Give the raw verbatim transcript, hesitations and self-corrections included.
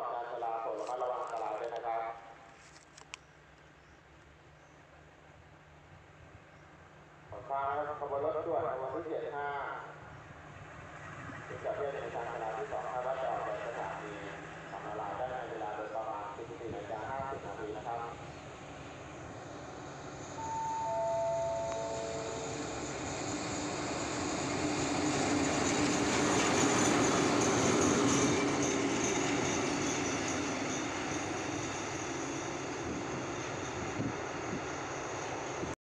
การจราจรระมัดระวังอันตรายด้วยนะครับขอทางนะครับขบวนรถด่วนขบวนที่เจ็ดห้าที่จอดเทียบในทางจราจรที่สองคาดว่าจะออก